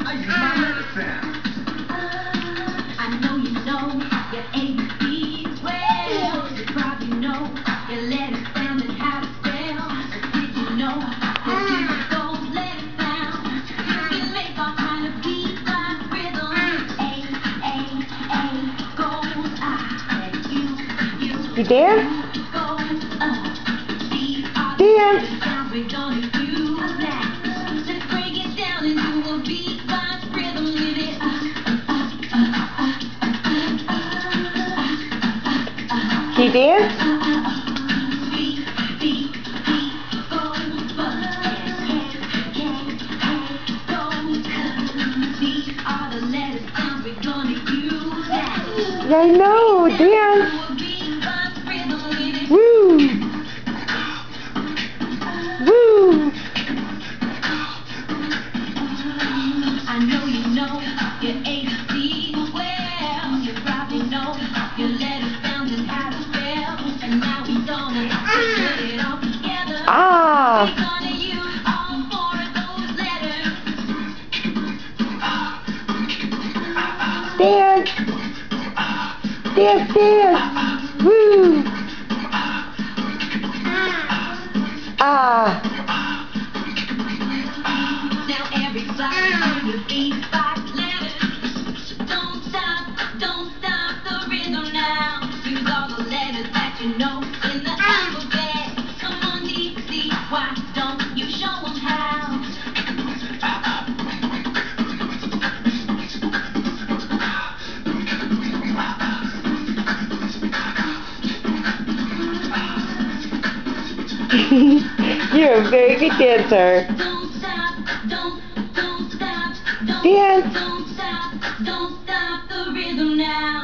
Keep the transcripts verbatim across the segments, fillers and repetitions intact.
I use my medicine. I know you know your A B Cs well. You probably know your letters sound and how to spell. But did you know that music goes letter sound? You can make all kind of beat by rhythm. A, A, A goes I. You, you, You dance? goes uh. These are the Dance. sounds we're gonna use now. Let's break it down into a beat by rhythm. Live it up. Can you dance? I know, dance. Woo! Woo! I know you know your A B C well. You probably know your letters sounds and how to spell. And now we're gonna put it all together. Ah! We're gonna use all four of those letters. Dance! Dance, dance! Woo! Ah! Now everybody with these five letters. Don't stop, don't stop the rhythm now. Use all the letters that you know in the alphabet. Come on, D C, why don't you show them how? You're a very good dancer. Don't stop, don't, don't stop, don't, Dance. don't stop, don't stop the rhythm now.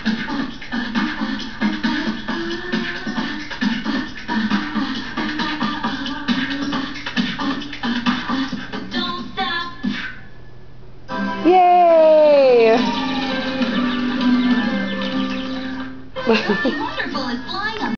Don't stop. Yay! Wonderful is flying on